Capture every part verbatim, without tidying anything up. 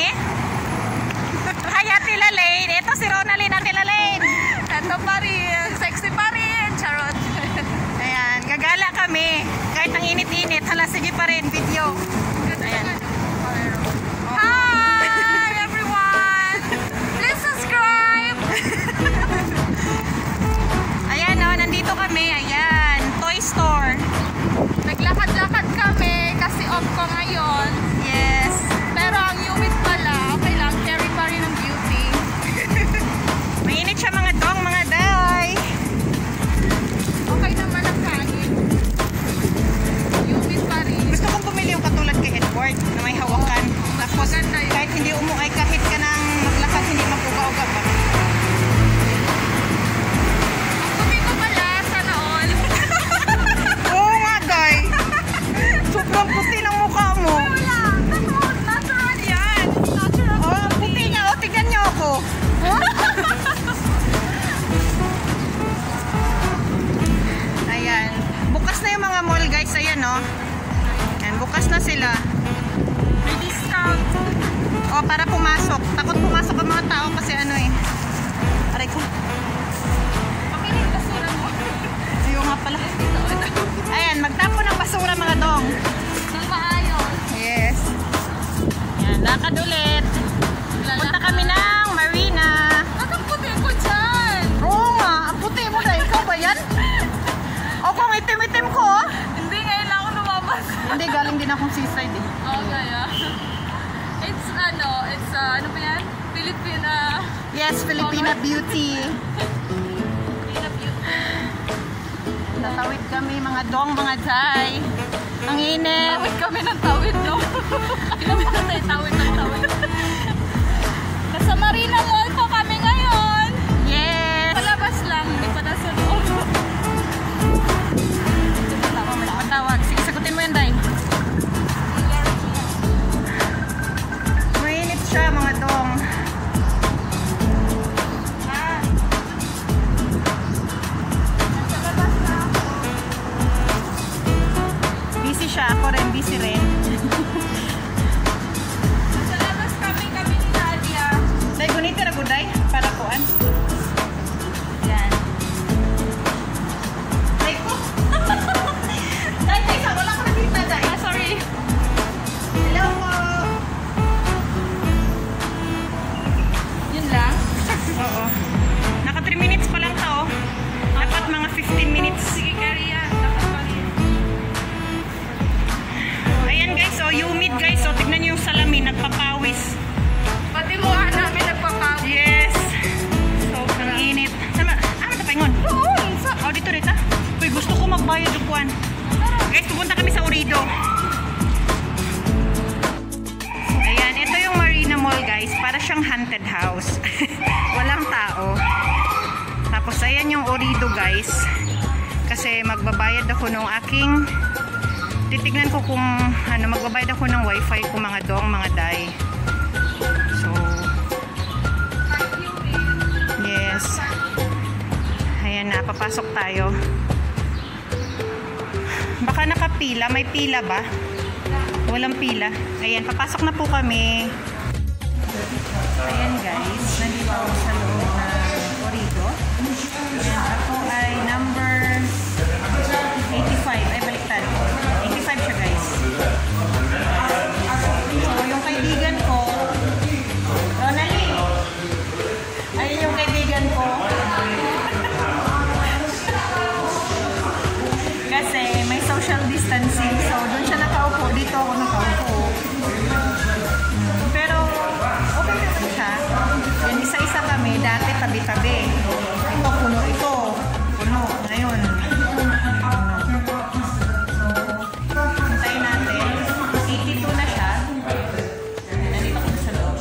kami. Hi, Ate Lalaine. Ito si Ronaldin, Ate Lalaine. Ito pa rin. Sexy pa rin. Charot. Ayan, gagala kami. Kahit ang init-init, hala, sige pa rin, video. Ayan. Hi, everyone. Please subscribe. Ayan, oh, nandito kami. Ayan, toy store. Naglakad-lakad kami kasi off ko ngayon. Yes. Pero ang humid pala, okay lang. Carry pa rin ang beauty. Mainit siya mga dong, mga day. Okay naman ang hangin. Humid pa rin. Gusto kong bumili yung katulad kay Edward na may hawakan. Tapos maganda yun. kahit hindi umuay, kahit ka nang maglakad, hindi mapuga-uga pa. Puti ko pala, sana all. Oo nga, day. Sobrang puti ng mukha mo. Wala. Natural, natural yan. Natural. Oh, ang puti niya. O, tignan niyo ako. Ayan. Bukas na yung mga mall, guys. Ayan, no. Ayan, bukas na sila. May discount. O, para pumasok. Takot pumasok ang mga tao kasi ano eh. Aray ko. Pakinig basura mo. Ayaw nga pala. Ayan, magtapon ng basura mga dong. Nang maayos. Yes. Ayan, lakad ulit. Punta kami ng marina. Ang puti ko dyan. Oo nga, ang puti mo na. Ikaw ba yan? O kung itim-itim ko. Oh. Hindi, ngayon lang ako lumabas. Hindi, galing din akong seaside eh. Okay, ah. It's ano, it's uh, ano ba yan? Filipina. Yes, Filipina beauty. Filipina beauty. Tatawid kami mga dong, mga day. Ang init. Tawid kami ng tawid, no? Kami na tayo tawid ng tawid. Nasa Marina Mall po kami ngayon. Yes. Palabas lang, hindi pa nasa loob. Matawag. Sige, sagutin mo yan, day. Mainit siya mga dong. Ah. Nasa labas na ako. Busy siya. Ako rin, busy rin. Nasa labas kami, kami ni Nadia. Day, guniti na day para kuan. Yan. Day ko. Day, day, sa wala ko nakita, day. Ah, sorry. Hello po. Yun lang. Oo. Naka three minutes pa lang to. Dapat mga fifteen minutes. Sige, carry yan. Dapat pa rin. Ayan guys, oh, humid guys. Oh, tignan niyo yung salamin, nagpapawis. Pati mukha namin nagpapawid. Yes. Sobrang init. Sama, ah, matapaingon. Oo, sa... Oh, dito rita. Uy, gusto ko magbayad yung kuwan. Guys, pupunta kami sa Orido. Ayan, ito yung Marina Mall guys. Para siyang haunted house. Walang tao. Tapos ayan yung Orido guys. Kasi magbabayad ako nung aking... Titignan ko kung ano, magbabayad ako ng wifi ko mga dong, mga day. So, yes. Ayan na, papasok tayo. Baka nakapila. May pila ba? Walang pila. Ayan, papasok na po kami. Ayan guys, nandito ako sa loob ng Orido. Ayan, ako ay number eighty-five. Ay, baliktad. eighty-five siya guys. So, yung kaibigan ko, Ronaldin. Ayun yung kaibigan ko. Kasi may social distancing. So, doon siya nakaupo. Dito ako nakaupo. Hmm. Pero, okay naman siya. Yan, isa-isa kami. Dati tabi-tabi. Ito, puno ito. Puno. Ngayon. So, hintayin natin. eighty-two na siya. Nandito ko sa loob.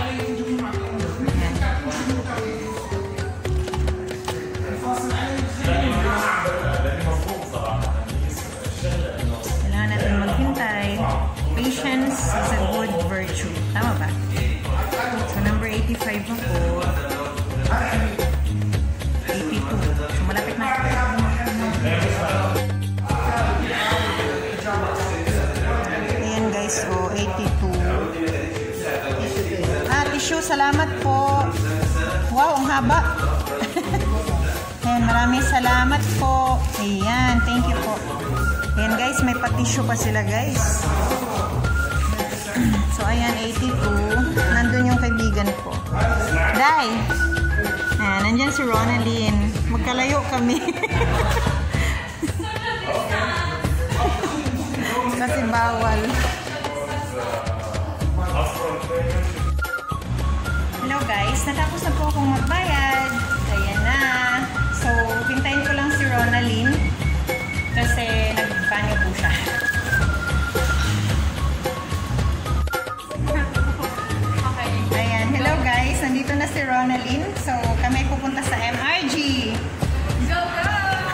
Kailangan natin maghintay. Patience is a good virtue. Tama ba? So, number eighty-five ako. eighty-two. So, malapit na. Ayan guys, so eighty-two. eighty-two. tissue. Salamat po. Wow, ang haba. Ayan, maraming salamat po. Ayan, thank you po. Ayan guys, may pa-tissue pa sila guys. So ayan, eighty-two. Nandun yung kaibigan ko. Day! Ayan, nandyan si Ronaldine. Magkalayo kami. Kasi bawal. Hello guys, natapos na po akong magbayad. Ayan na. So, pintayin ko lang si Ronaldine kasi nagbanyo po siya. Okay. Ayan, hello guys, nandito na si Ronaldine. So, kami pupunta sa M R G. Go, go!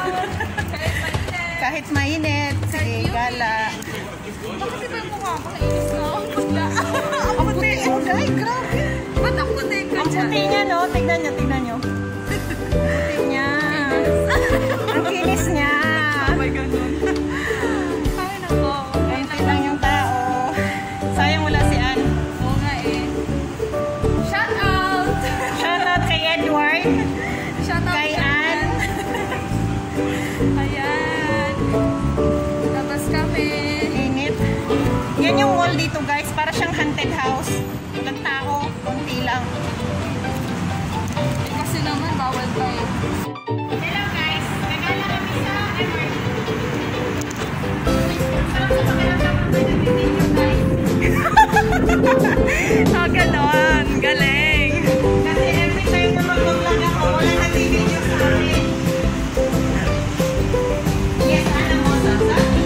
Kahit mainit. Sige, gala. Bakit iba yung mukha ko? Nainis na ako. Putla. Ang puti. Ay, grabe. Ba't ang puti ka Ang dyan? puti niya, no? Tignan niyo, tignan niyo. Puti niya. Ang kinis niya. May ganun. Ay, nako. Kainti lang yung tao. Sayang wala si Ann. Oo nga eh. Shout out! Shout out kay Edward. Shout out Kay Ann. Ayan. Tapos kami. Init. Yan yung wall dito guys. Para siyang haunted house. Walang tao. Kunti lang. Eh, kasi naman, bawal pa eh. Hello guys. Nagala kami sa M R G. Sarap sa pakiramdam ko may nag-video guys. Ah, ganon. Galing. Kasi every time na mag-vlog ako, wala nag-video sa akin. Yes, alam mo, sasabi.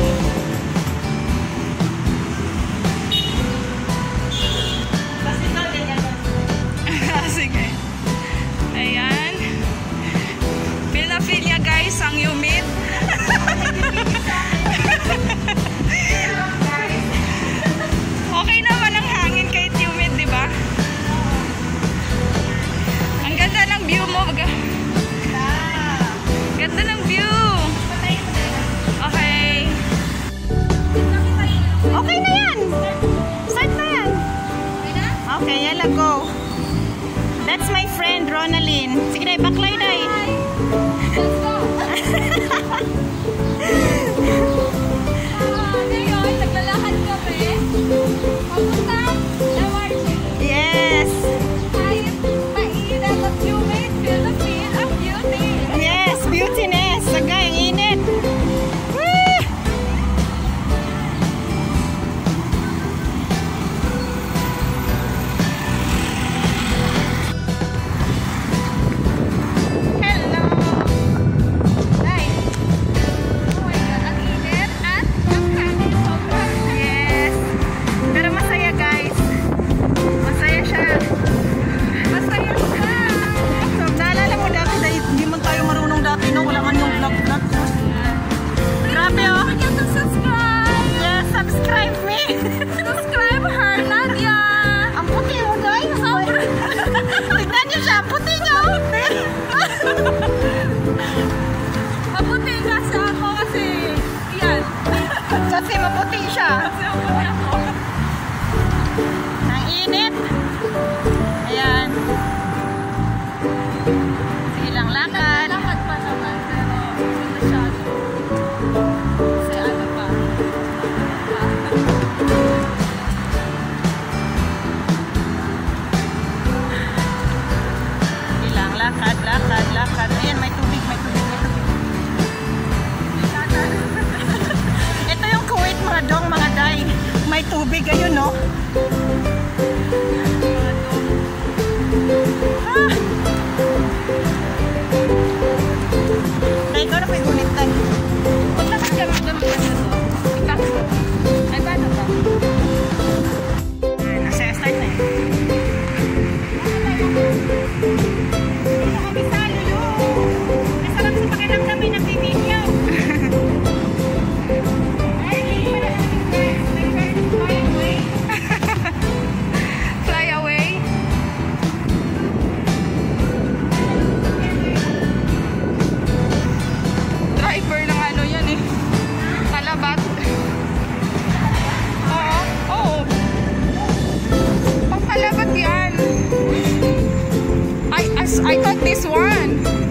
Kasi ito, ganyan. Sige. Ayan. Feel na feel niya guys, ang humid. Okay naman ang hangin kahit humid, di ba? Ang ganda ng view mo. Ga- Ganda ng view. Okay. Okay na yan. Start na yan. Okay, yala, go. That's my friend, Ronaldine. Sige na, baklay na eh. Let's go. Ah, ngayon, naglalakad kami. Papunta, M R G. Yes. Kahit mainit at humid, feel the feel of beauty. Yes, beautiness. Sagay, ang init. Woo! Hello. Hi. Oh my God, ang init at ang hangin sobrang. Yes. Pero masaya guys. Masaya siya. Masaya siya. So, naalala mo dati, dahil hindi man tayo marunong dati, no? Wala man yung vlog-vlog. Grabe oh. Don't forget to subscribe. Yes, subscribe me. Subscribe her, Nadia. Ang puti mo guys. Tignan niyo siya, ang puti niya. oh. Mabuti kasi ako kasi yan. Kasi maputi siya. Kasi mabuti ako. Ang init. Ayan. Sige lang, lakad. Lakad pa naman pero hindi masyado. Kasi ano pa. Sige lang, lakad, lakad, lakad. Ayan, may tubig, may tubig, may tubig. Ito yung Kuwait mga dong, mga day. May tubig, ayun no. Ah! Day, ikaw na pa yung ulit tayo. Punta ka siya mga gamit na to. Ikaw. Ay, paano ba? Ayan, nasa start na yun. Dito kami sa Lulu. Masarap sa pakiramdam may nagbibideo. Ay, hindi pa na namin guys. May first time way.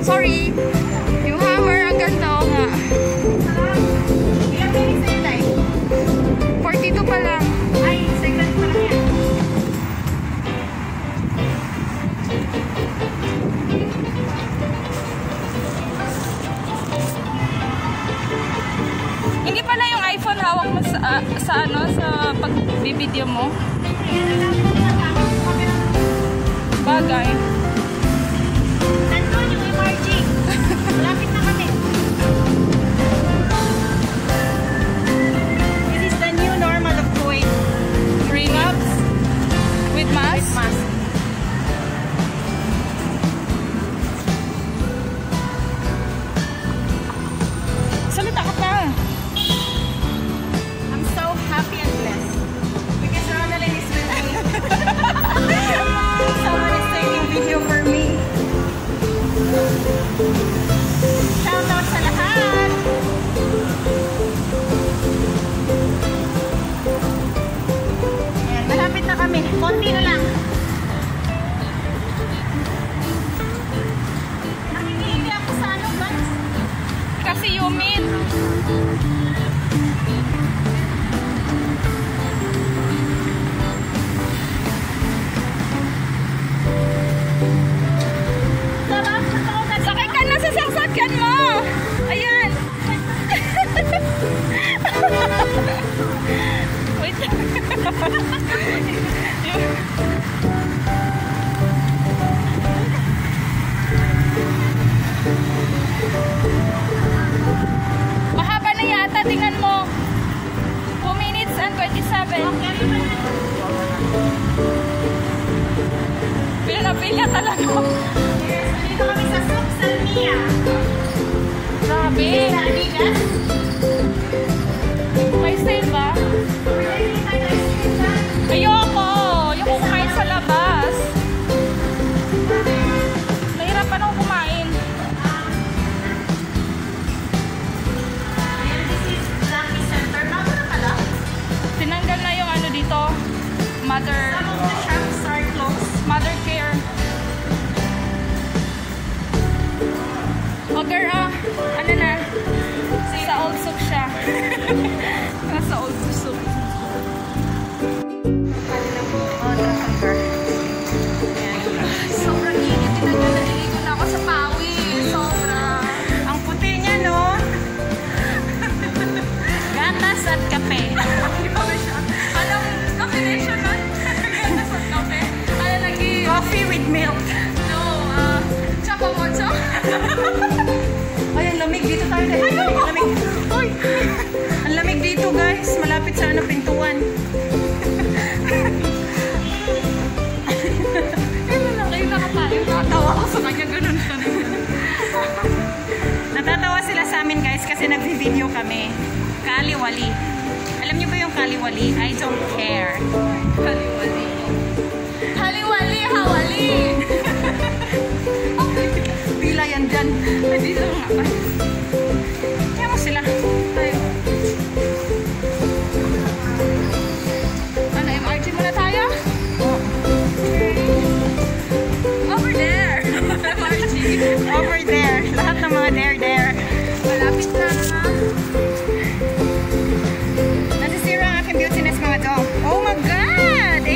Sorry. Yung hammer, ang ganda o nga. Ilang minutes na yun, like? forty-two pa lang. Ay, second pa lang yan. Hindi pala yung iPhone hawak mo sa, ah, sa ano, sa pag-video mo. Bagay. Nandun yung M R G. Malapit na kami. This is the new normal of Kuwait. Three laps with mask. With mask. Salita ka pa. I'm so happy and blessed. Because Ronaldin is with me. Someone is taking video for me. Shout out sa lahat. Ayan, malapit na kami. Konti na lang. Nakikihindi ako sa ano, guys? Kasi humid. Sarap. Sakay ka na sa sasakyan mo. Ayan. Wait. Mahaba na yata. Tingnan mo. two minutes and twenty-seven. Pila na pila talaga. Yes, dito kami sa Souk Salmiya. Grabe. Sa Adidas. May sale ba? Ayoko! Ayoko kumain sa labas. Nahirapan ako kumain. And this is Lucky Center. Bago na pala. Tinanggal na yung ano dito. Mother, Some of the shops are closed. mother care. O girl, ah, ano na? Sa Old Souk siya. Nasa Old Souk. Oh, December. Sobrang init. Tinagdadaligo na ako sa pawi. Sobra. Ang puti niya, no? Gatas at kape. Anong combination nun? Gatas at kape? Ano lagi? Coffee with milk. No, ah, choco mocho? Ay, ang lamig. Dito tayo dahil. Ang lamig. Uy! Ang lamig dito, guys. Malapit sa ano, pintuan. Ayun lang kayo nakatayo. Nakatawa ako sa kanya. Ganun ka na. Natatawa sila sa amin, guys, kasi nagvi-video kami. Kaliwali. Alam niyo ba yung kaliwali? I don't care. Haliwali. Haliwali, hawali. Pila yan dyan. Dito nga ba? Kaya mo sila. Tayo. Ano, M R G muna tayo? Over there. M R G. Over there. Lahat ng mga there, there. Malapit na. Nasisira ang aking beautiness, mga dog. Oh my God!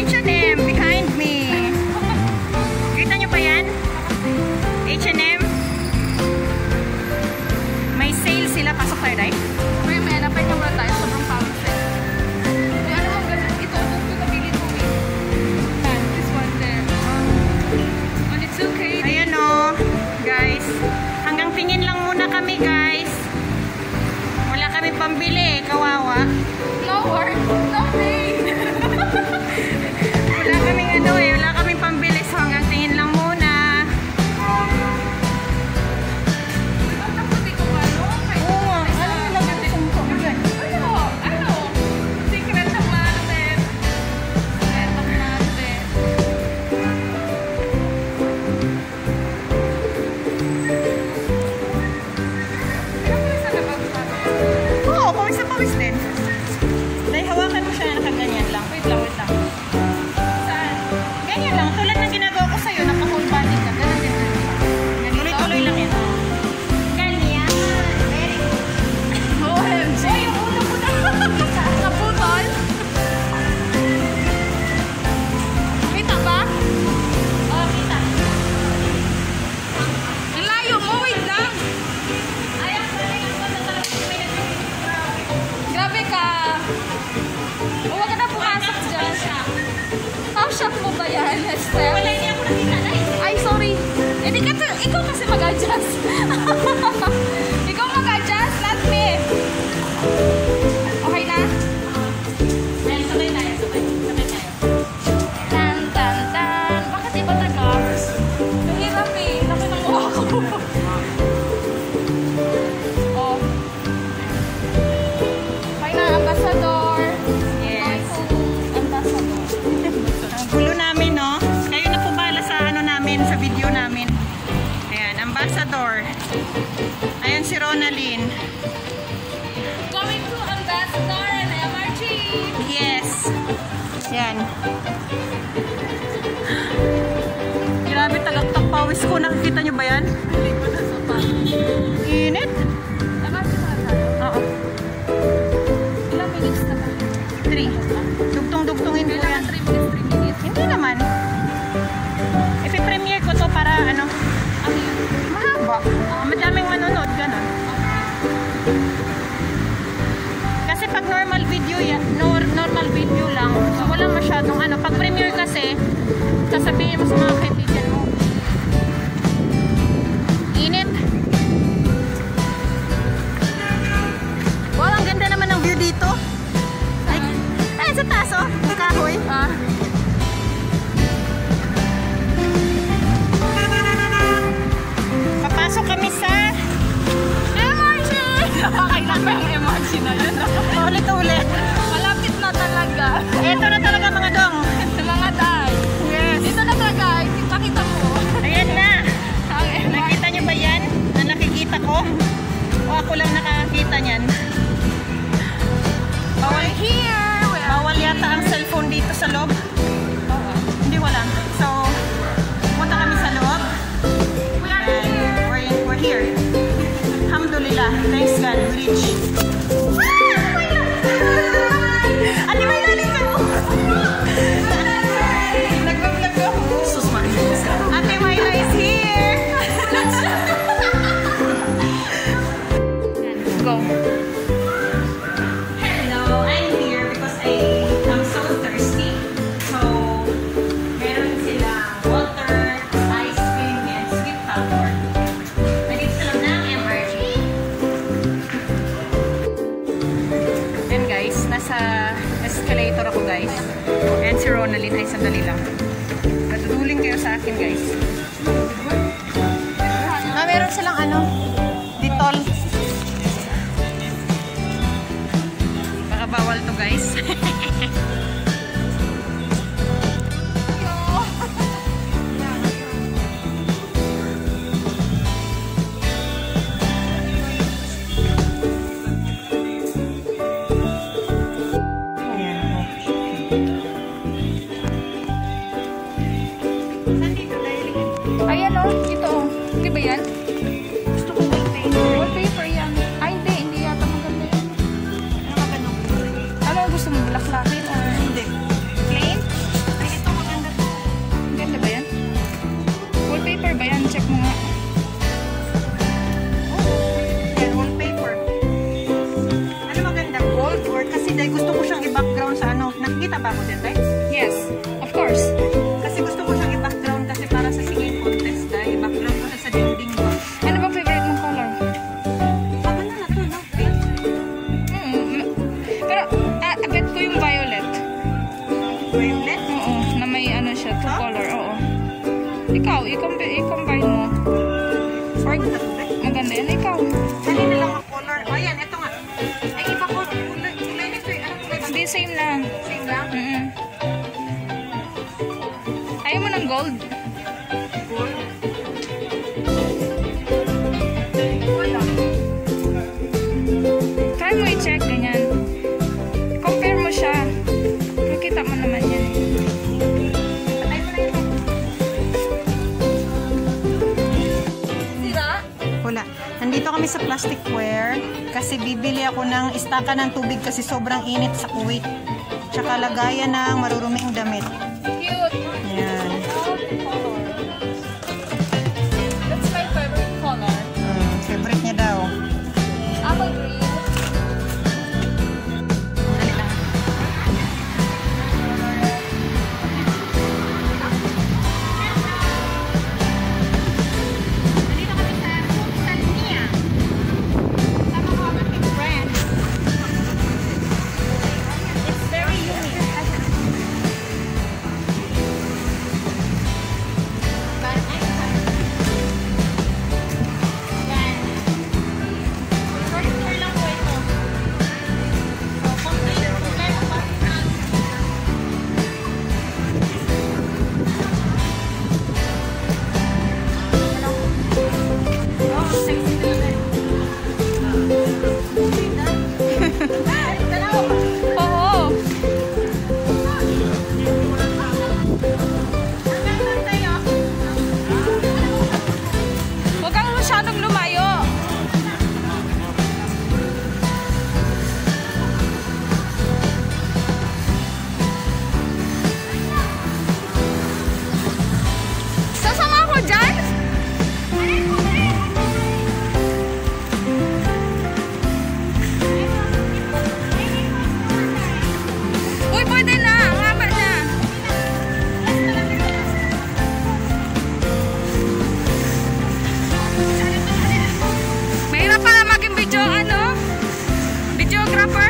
shop mo ba yan, Esther? Wala, hindi ako nakita na. Ay, sorry. Eh, di ka, ikaw kasi mag-adjust. Ikaw mag-adjust, not me. Okay na? Ay, sabay tayo, sabay. Sabay tayo. Tan, tan, tan. Bakit iba taga? Mahirap eh. Laki ng mukha ko. Oh. Okay na, ambassador. Yes. Ambassador. Ang gulo namin, no? Kayo na po bala sa ano namin, sa video namin. Ayan, ambassador. Ayan si Ronalyn. Going to ambassador and M R G. Yes. Yan. Grabe, tagaktak pawis ko. Nakikita nyo ba yan? Hindi ko na sa pa. Init. M R G na tayo. Oo. Ilang minutes na ba? Three. Dugtong-dugtongin ko yan. Kailangan three minutes, three minutes. Hindi naman. Ipi-premiere ko to para ano, Ano yun? mahaba. Uh, madaming manonood, ganun. Kasi pag normal video yan, nor normal video lang, so walang masyadong ano. Pag premiere kasi, sasabihin mo sa mga kaibigan mo. Init. Wow, ang ganda naman ng view dito. Ay, ay sa taas oh, kahoy. Ah. Papasok kami sa M R G! Kailan ba yung M R G na yun? ulit-ulit. Malapit na talaga. Ito na talaga mga dong. Sa mga day. Yes. Dito na talaga. Kita-kita mo. Ayan na. Ang M R G. Nakita niyo ba yan? Na nakikita ko? O ako lang nakakita niyan? Bawal, Here! We are bawal yata ang cellphone dito sa loob. Hindi wala. So, punta kami sa loob. We are And here. we're, in, we're here. Alhamdulillah. Thanks God. We reached. Ate, may lalim ka mo. Nagbablog ko. Ate Myla is here. Go. Hello, I'm here because I am so thirsty. So, meron silang water, ice cream, and sweet popcorn. Nandito sila ng M R G. And guys, nasa escalator ako guys. And si Ronalyn ay sandali lang. Naduduling kayo sa akin guys. Ah, meron silang ano, Ditol. Baka bawal to guys. Ayan o. Ito o. Hindi ba yan? Gusto ko wallpaper. Wallpaper yan. Ay, hindi. Hindi yata maganda yan. Ano ka ganun? Ano gusto mo? Bulaklakin or... Hindi. Plain? Ay, ito maganda to. Ganda ba yan? Wallpaper ba yan? Check mo nga. Oo. Yan, wallpaper. Ano maganda? Gold or kasi dahil gusto ko siyang i-background sa ano. Nakikita ba ako dyan, guys? Yes. Of course. Kasi gusto ko siyang i-background kasi para sa singing contest dahil i-background ko siya sa dingding ko. Ano bang favorite mong color? Baka na na to, no? Pink? Mm, pero, ah, agad ko yung violet. Violet? Oo. Na may ano siya. Two Huh? color. Oo. Ikaw, i-combine, i-combine mo. Or, Maganda to, guys. maganda yan. Ikaw. Dali na lang ang color. Ayan, ito nga. Ay, iba ko. Kulay, kulay nito eh. Anong kulay ba? Hindi, same lang. Same lang? Mm-mm. Ayaw mo ng gold? Gold? Wala. Try mo i-check, ganyan. Compare mo siya. Makita mo naman yan. Patay mo na ito. Sira? Wala. Nandito kami sa plasticware kasi bibili ako ng istaka ng tubig kasi sobrang init sa Kuwait. Tsaka lagayan ng maruruming damit. Cute. Yan. That's my favorite color. Hmm, favorite niya daw. Apple green. Dali lang. Oo. Huwag kang masyadong lumayo. Sasama ako dyan? Uy, pwede na. Ang haba na. Mahirap pala maging video, ano? Videographer.